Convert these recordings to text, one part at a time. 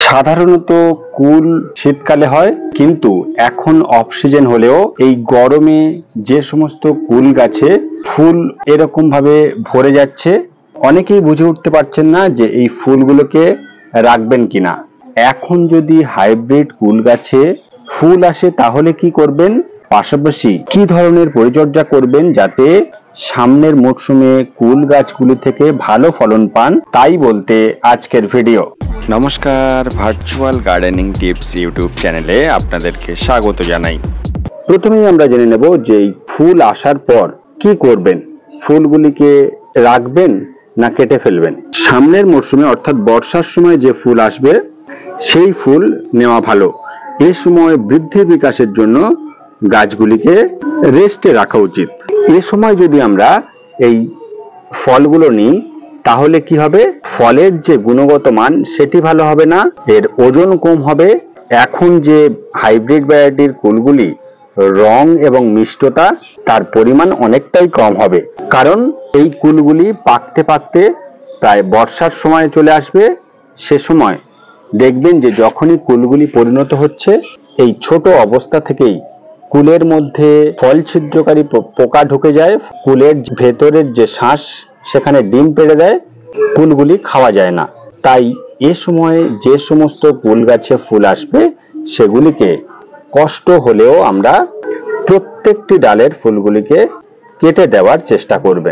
সাধারণত কুল শীতকালে হয়, কিন্তু এখন অফ সিজন হলেও এই গরমে যে সমস্ত কুল গাছে ফুল এরকম ভাবে ভরে যাচ্ছে, অনেকেই বুঝে উঠতে পারছেন না যে এই ফুলগুলোকে রাখবেন কিনা। এখন যদি হাইব্রিড কুল গাছে ফুল আসে তাহলে কি করবেন, পাশাপাশি কি ধরনের পরিচর্যা করবেন যাতে সামনের মরশুমে কুল গাছগুলি থেকে ভালো ফলন পান, তাই বলতে আজকের ভিডিও। নমস্কার, ভার্চুয়াল গার্ডেনিং টিপস ইউটিউব চ্যানেলে আপনাদেরকে স্বাগত জানাই। প্রথমেই আমরা জেনে নেব যে এই ফুল আসার পর কি করবেন, ফুলগুলিকে রাখবেন না কেটে ফেলবেন। সামনের মরশুমে অর্থাৎ বর্ষার সময় যে ফুল আসবে সেই ফুল নেওয়া ভালো। এই সময় বৃদ্ধি বিকাশের জন্য গাছগুলিকে রেস্টে রাখা উচিত। এ সময় যদি আমরা এই ফলগুলো নিই তাহলে কি হবে, ফলের যে গুণগত মান সেটি ভালো হবে না, এর ওজন কম হবে। এখন যে হাইব্রিড ভ্যারাইটির কুলগুলি রং এবং মিষ্টতা তার পরিমাণ অনেকটাই কম হবে, কারণ এই কুলগুলি পাকতে পাকতে প্রায় বর্ষার সময় চলে আসবে। সে সময় দেখবেন যে যখনই কুলগুলি পরিণত হচ্ছে, এই ছোট অবস্থা থেকেই কুলের মধ্যে ফল ছিদ্রকারী পোকা ঢুকে যায়, কুলের ভেতরের যে শ্বাস সেখানে ডিম পেড়ে দেয়, কুলগুলি খাওয়া যায় না। তাই এ সময়ে যে সমস্ত কুল গাছে ফুল আসবে সেগুলিকে কষ্ট হলেও আমরা প্রত্যেকটি ডালের ফুলগুলিকে কেটে দেওয়ার চেষ্টা করবেন,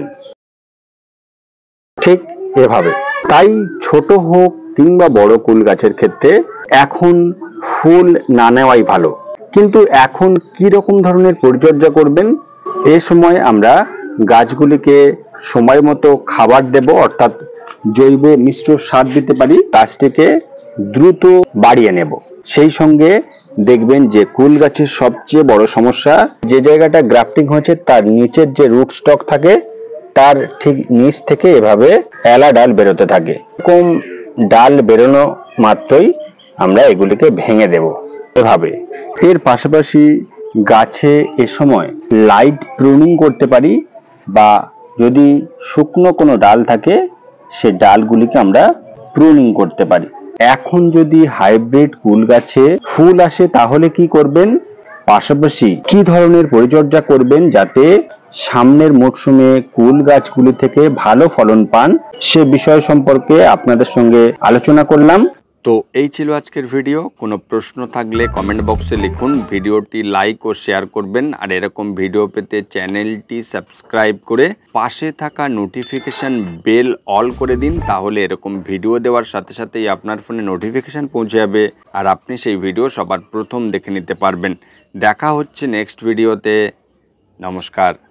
ঠিক এভাবে। তাই ছোট হোক কিংবা বড় কুল গাছের ক্ষেত্রে এখন ফুল না নেওয়াই ভালো। কিন্তু এখন কি রকম ধরনের পরিচর্যা করবেন, এ সময় আমরা গাছগুলিকে সময় মতো খাবার দেব, অর্থাৎ জৈব মিশ্র সার দিতে পারি, গাছটিকে দ্রুত বাড়িয়ে নেব। সেই সঙ্গে দেখবেন যে কুল গাছের সবচেয়ে বড় সমস্যা, যে জায়গাটা গ্রাফটিং হয়েছে তার নিচের যে রুট স্টক থাকে তার ঠিক নিচ থেকে এভাবে এলা ডাল বেরোতে থাকে। এরকম ডাল বেরোনো মাত্রই আমরা এগুলিকে ভেঙে দেব এভাবে। এর পাশাপাশি গাছে এ সময় লাইট প্রুনিং করতে পারি, বা যদি শুকনো কোনো ডাল থাকে সে ডালগুলিকে আমরা প্রুনিং করতে পারি। এখন যদি হাইব্রিড কুল গাছে ফুল আসে তাহলে কি করবেন, পাশাপাশি কি ধরনের পরিচর্যা করবেন যাতে সামনের মরশুমে কুল গাছগুলি থেকে ভালো ফলন পান, সে বিষয় সম্পর্কে আপনাদের সঙ্গে আলোচনা করলাম। তো এই ছিল আজকের ভিডিও। কোনো প্রশ্ন থাকলে কমেন্ট বক্সে লিখুন, ভিডিওটি লাইক ও শেয়ার করবেন, আর এরকম ভিডিও পেতে চ্যানেলটি সাবস্ক্রাইব করে পাশে থাকা নোটিফিকেশান বেল অল করে দিন, তাহলে এরকম ভিডিও দেওয়ার সাথে সাথেই আপনার ফোনে নোটিফিকেশান পৌঁছে যাবে আর আপনি সেই ভিডিও সবার প্রথম দেখে নিতে পারবেন। দেখা হচ্ছে নেক্সট ভিডিওতে। নমস্কার।